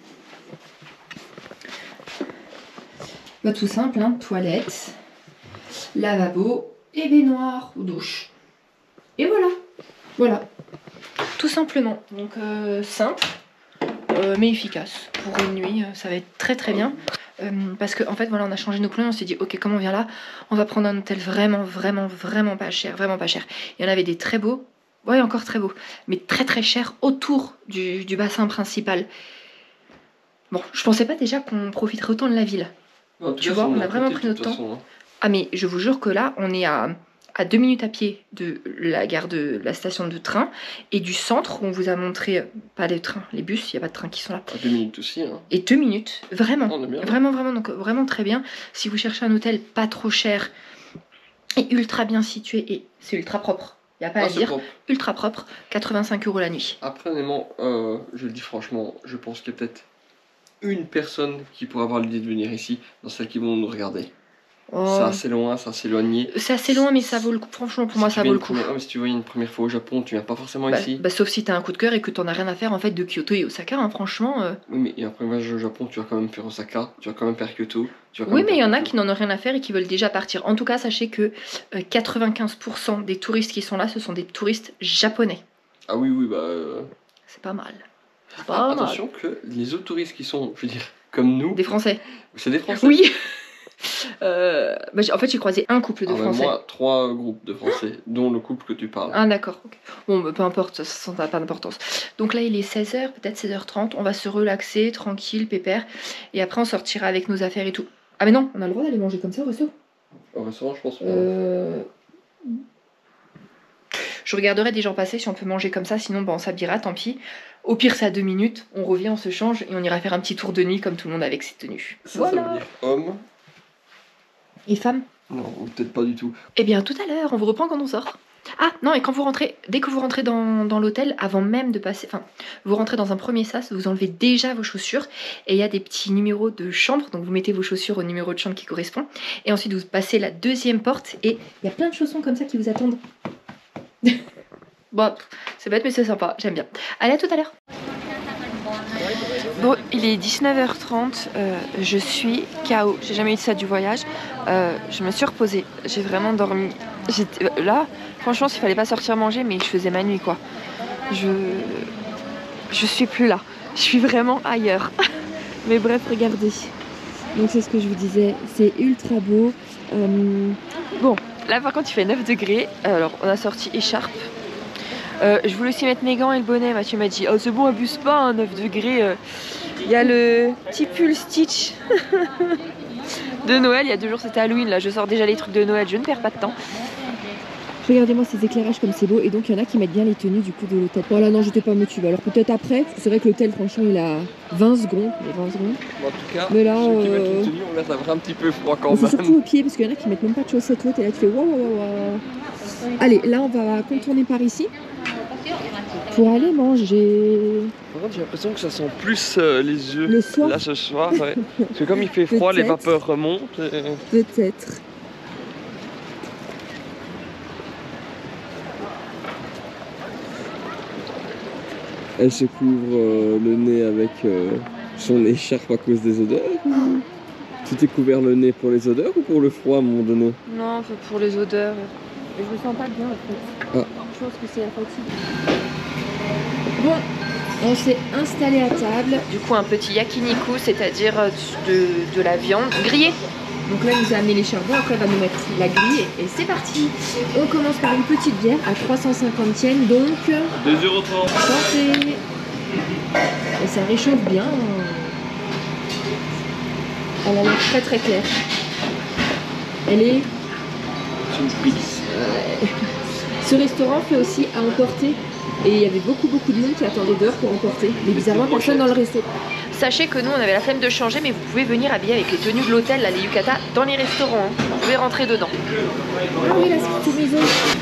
bah, tout simple, hein, toilette, lavabo et baignoire ou douche. Et voilà, voilà, tout simplement. Donc euh, simple, euh, mais efficace. Pour une nuit, euh, ça va être très très bien. Euh, parce qu'en en fait, voilà, on a changé nos plans, on s'est dit, ok, comme on vient là, on va prendre un hôtel vraiment, vraiment, vraiment pas cher, vraiment pas cher. Il y en avait des très beaux, ouais, encore très beaux, mais très très chers autour du, du bassin principal. Bon, je pensais pas déjà qu'on profiterait autant de la ville. Non, Tu vois, on a vraiment pris notre temps. Façon, hein. Ah mais je vous jure que là, on est à, à deux minutes à pied de la gare de la station de train et du centre où on vous a montré, pas les trains, les bus, il n'y a pas de trains qui sont là. À deux minutes aussi. Hein. Et deux minutes, vraiment, On est bien. vraiment, vraiment, donc vraiment très bien. Si vous cherchez un hôtel pas trop cher et ultra bien situé, et c'est ultra propre, il n'y a pas Ah, à c'est dire, propre. ultra propre, quatre-vingt-cinq euros la nuit. Après, honnêtement, euh, je le dis franchement, je pense qu'il y a peut-être une personne qui pourrait avoir l'idée de venir ici, dans celles qui vont nous regarder. Oh. C'est assez loin, c'est assez éloigné. C'est assez loin, mais ça vaut le coup. Franchement, pour Si moi, tu ça viens vaut le une coup. première- ouais, mais si tu voyais une première fois au Japon, tu viens pas forcément Bah, ici. bah, sauf si t'as un coup de cœur et que t'en as rien à faire en fait de Kyoto et Osaka, hein, franchement. euh. Oui, mais et après un voyage au Japon, tu vas quand même faire Osaka, tu vas quand même faire Kyoto. Tu vas quand Oui, même mais il y faire en a Tokyo. qui n'en ont rien à faire et qui veulent déjà partir. En tout cas, sachez que euh, quatre-vingt-quinze pour cent des touristes qui sont là, ce sont des touristes japonais. Ah oui, oui, bah. euh, C'est pas mal. C'est Ah, pas mal. attention que les autres touristes qui sont, je veux dire, comme nous, Des Français. c'est des Français. Oui. Euh, bah, j'ai- en fait, j'ai croisé un couple de Ah, bah, Français. moi, trois groupes de Français, dont le couple que tu parles. Ah d'accord, ok. Bon bah, peu importe, ça n'a pas d'importance. Donc là il est seize heures, peut-être seize heures trente, on va se relaxer, tranquille, pépère, et après on sortira avec nos affaires et tout. Ah mais non, on a le droit d'aller manger comme ça au resto. Au restaurant, je pense pas. Euh... Je regarderai des gens passer si on peut manger comme ça, sinon bah, on s'habillera, tant pis. Au pire c'est à deux minutes, on revient, on se change et on ira faire un petit tour de nuit comme tout le monde avec ses tenues. Ça, Voilà. ça veut dire homme. Et femme? Non, peut-être pas du tout. Eh bien tout à l'heure, on vous reprend quand on sort. Ah non, et quand vous rentrez, dès que vous rentrez dans, dans l'hôtel, avant même de passer, enfin, vous rentrez dans un premier sas, vous enlevez déjà vos chaussures, et il y a des petits numéros de chambre, donc vous mettez vos chaussures au numéro de chambre qui correspond, et ensuite vous passez la deuxième porte, et il y a plein de chaussons comme ça qui vous attendent. Bon, c'est bête mais c'est sympa, j'aime bien. Allez, à tout à l'heure. Bon, il est dix-neuf heures trente, euh, je suis K O, j'ai jamais eu ça du voyage, euh, je me suis reposée, j'ai vraiment dormi. J'étais là, franchement, s'il fallait pas sortir manger, mais je faisais ma nuit quoi. Je, je suis plus là, je suis vraiment ailleurs. Mais bref, regardez. Donc c'est ce que je vous disais, c'est ultra beau. Euh... Bon, là par contre il fait neuf degrés, alors on a sorti écharpe. Euh, je voulais aussi mettre mes gants et le bonnet. Mathieu m'a dit oh c'est bon, abuse pas, hein, neuf degrés. Il euh, y a le petit pull Stitch de Noël. Il y a deux jours c'était Halloween, là je sors déjà les trucs de Noël, je ne perds pas de temps. Regardez-moi ces éclairages comme c'est beau. Et donc il y en a qui mettent bien les tenues du coup de l'hôtel. Voilà, non j'étais pas motivée. Alors peut-être après, c'est vrai que l'hôtel franchement il a vingt secondes. vingt secondes. En tout cas, mais là, ceux qui euh... mettent une tenue, on laisse avoir un petit peu froid quand c'est même. surtout aux pieds parce qu'il y en a qui mettent même pas de chaussettes hautes. Et là tu fais waouh waouh waouh. Allez, là on va contourner par ici pour aller manger. Par contre, j'ai l'impression que ça sent plus euh, les yeux le soir. Là ce soir. Ouais. Parce que comme il fait froid, les vapeurs remontent. Et... Peut-être. Elle se couvre euh, le nez avec euh, son écharpe à cause des odeurs. Mmh. Tu t'es couvert le nez pour les odeurs ou pour le froid à un moment donné? Non, pour les odeurs. Je me sens pas bien en fait. Ah. Je pense que c'est la fatigue. Bon, on s'est installé à table. Du coup, un petit yakiniku, c'est-à-dire de, de la viande grillée. Donc là, il nous a amené les charbons. Après, il va nous mettre la grille. Et c'est parti. On commence par une petite bière à trois cent cinquante yens. Donc, deux euros trente. santé. Et ça réchauffe bien. Elle a l'air très très claire. Elle est... C'est une pisse. Ouais. Ce restaurant fait aussi à emporter. Et il y avait beaucoup beaucoup de monde qui attendait dehors pour emporter. Mais bizarrement, personne dans le resto. Sachez que nous, on avait la flemme de changer, mais vous pouvez venir habiller avec les tenues de l'hôtel, là, les yucata, dans les restaurants. Hein. Vous pouvez rentrer dedans. Ah oui, la petite maison.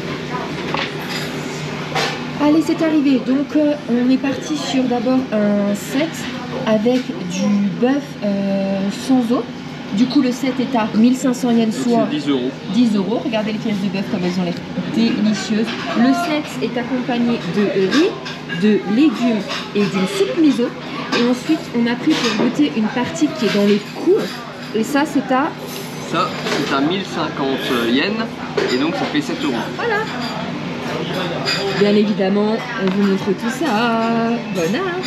Allez, c'est arrivé. Donc, euh, on est parti sur d'abord un set avec du bœuf euh, sans os. Du coup, le set est à mille cinq cents yens, soit dix euros. dix euros. Regardez les pièces de bœuf comme elles ont l'air délicieuses. Le set est accompagné de riz, de légumes et d'une soupe miso. Et ensuite, on a pris pour goûter une partie qui est dans les cours. Et ça, c'est à... Ça, c'est à mille cinquante yens. Et donc, ça fait sept euros. Voilà. Bien évidemment, on vous montre tout ça. Bon art.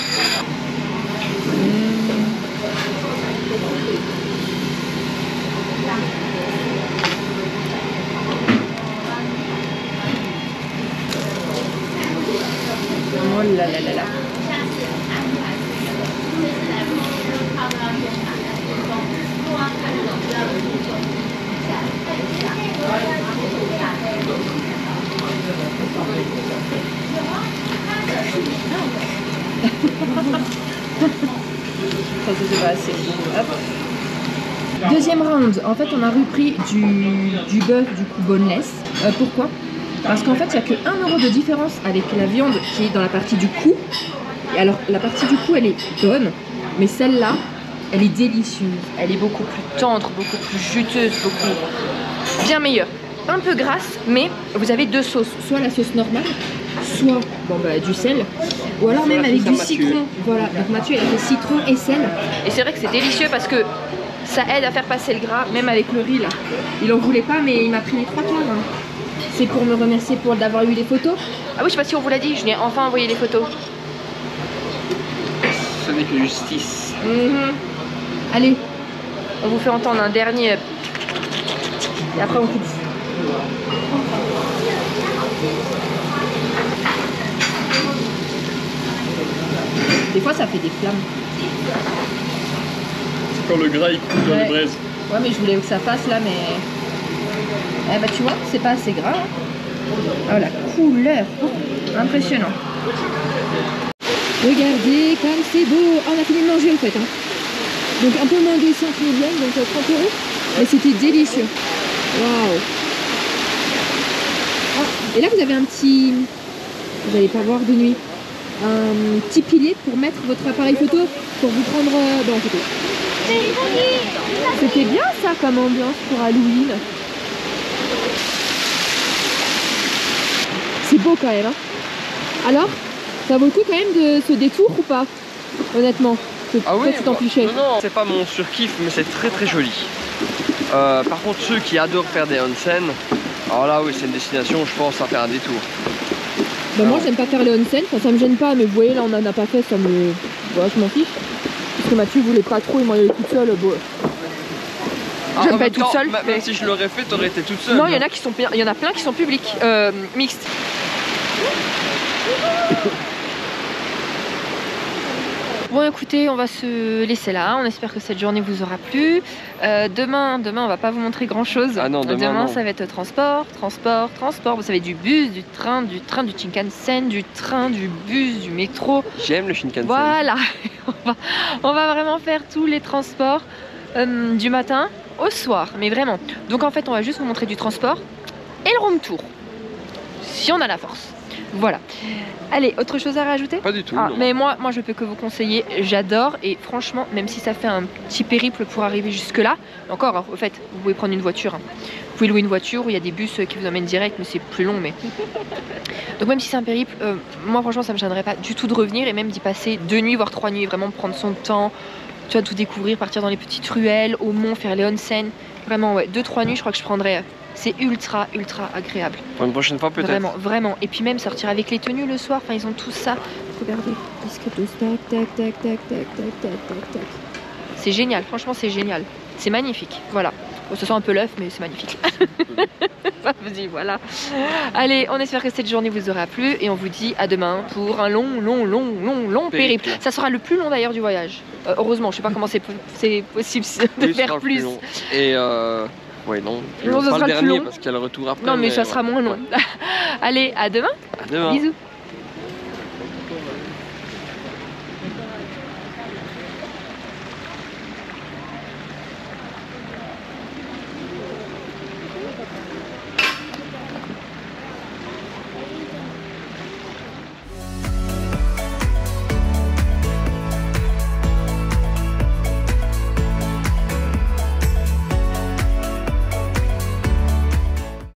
Oh là là là là. Ça c'est pas assez. Hop. Deuxième round, en fait on a repris du, du bœuf du coup boneless. Euh, pourquoi? Parce qu'en fait il n'y a que un euro de différence avec la viande qui est dans la partie du cou. Et alors la partie du cou elle est bonne, mais celle-là elle est délicieuse. Elle est beaucoup plus tendre, beaucoup plus juteuse, beaucoup bien meilleure. Un peu grasse, mais vous avez deux sauces. Soit la sauce normale, soit bon, bah, du sel, ou alors même avec du citron. Voilà, donc Mathieu elle a fait citron et sel. Et c'est vrai que c'est délicieux parce que ça aide à faire passer le gras, même avec le riz là. Il en voulait pas, mais il m'a pris les trois quarts. Hein. C'est pour me remercier pour d'avoir eu les photos. Ah oui, je sais pas si on vous l'a dit, je lui ai enfin envoyé les photos. Ce n'est que justice. Mmh. Allez, on vous fait entendre un dernier. Et après on coupe. Des fois ça fait des flammes. C'est quand le gras il coule dans Ouais. les braises. Ouais, mais je voulais que ça fasse là, mais... Eh bah tu vois, c'est pas assez gras. Hein. Oh la couleur, oh, impressionnant. Regardez comme c'est beau. Oh, on a fini de manger en fait. Hein. Donc un peu moins de cinq millions, donc trente euros. Mais c'était délicieux. Waouh. Oh, et là vous avez un petit... Vous n'allez pas voir de nuit. Un petit pilier pour mettre votre appareil photo pour vous prendre euh, dans la photo. C'était bien ça comme ambiance pour Halloween. C'est beau quand même. Hein. Alors, ça vaut le coup quand même de ce détour ou pas? Honnêtement, ce Ah oui, petit bah, emplichet. non, non, c'est pas mon surkiff, mais c'est très très joli. Euh, par contre, ceux qui adorent faire des onsen, alors là, oui, c'est une destination, je pense, à faire un détour. Bah moi j'aime pas faire les onsen, enfin, ça me gêne pas, mais vous voyez là on en a pas fait, ça me... Voilà, je m'en fiche. Parce que Mathieu voulait pas trop, il m'en allait toute seule. Bon. Ah, J'aime en pas même être toute temps, seule. Même Mais... si je l'aurais fait, t'aurais été toute seule. Non, il y en a qui sont, il y en a plein qui sont publics, euh, mixtes. Bon écoutez, on va se laisser là, on espère que cette journée vous aura plu. Euh, demain, demain on va pas vous montrer grand chose. Ah non, demain, demain non. ça va être transport, transport, transport. Vous savez, du bus, du train, du train, du Shinkansen, du train, du bus, du métro. J'aime le Shinkansen. Voilà, on va, on va vraiment faire tous les transports euh, du matin au soir, mais vraiment. Donc en fait on va juste vous montrer du transport et le room tour, si on a la force. Voilà. Allez, autre chose à rajouter? Pas du tout. Ah, non. mais moi, moi je peux que vous conseiller, j'adore, et franchement, même si ça fait un petit périple pour arriver jusque là, encore, hein, au fait, vous pouvez prendre une voiture, hein. Vous pouvez louer une voiture, où il y a des bus qui vous emmènent direct, mais c'est plus long, mais... Donc même si c'est un périple, euh, moi franchement ça me gênerait pas du tout de revenir, et même d'y passer deux nuits, voire trois nuits, vraiment prendre son temps, tu vois, tout découvrir, partir dans les petites ruelles, au mont, faire les onsen, vraiment, ouais, deux, trois nuits, je crois que je prendrais... C'est ultra, ultra agréable. Pour une prochaine fois peut-être. Vraiment, vraiment. Et puis même sortir avec les tenues le soir, enfin ils ont tout ça. Regardez, biscuit douce, tac, tac, tac, tac, tac, tac, tac, tac, tac. C'est génial, franchement c'est génial. C'est magnifique, voilà. Bon, ça sent un peu l'œuf, mais c'est magnifique. Vas-y, voilà. Allez, on espère que cette journée vous aura plu et on vous dit à demain pour un long, long, long, long, long périple. Périple. Ça sera le plus long d'ailleurs du voyage. Euh, heureusement, je sais pas comment c'est po- c'est possible de Oui, ce faire sera le plus. long. Et euh, Ouais, non. Non, ça pas sera le le plus dernier long. parce qu'il y a le retour après. Non, mais ça ouais. sera moins long. Ouais. Allez, à demain. À demain. Bisous.